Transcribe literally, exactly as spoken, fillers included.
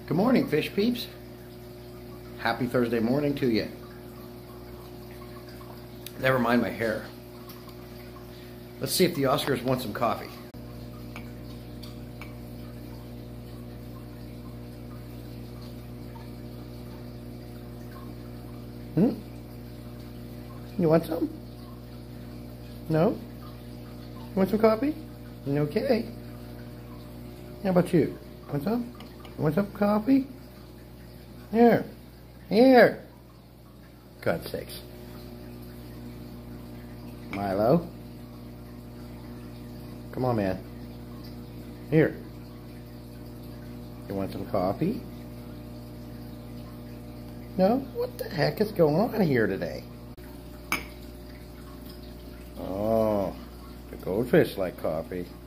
Good morning, fish peeps. Happy Thursday morning to you. Never mind my hair. Let's see if the Oscars want some coffee. Hmm? You want some? No? You want some coffee? Okay. How about you? Want some? You want some coffee? Here. Here. God's sakes. Milo. Come on, man. Here. You want some coffee? No? What the heck is going on here today? Oh, the goldfish like coffee.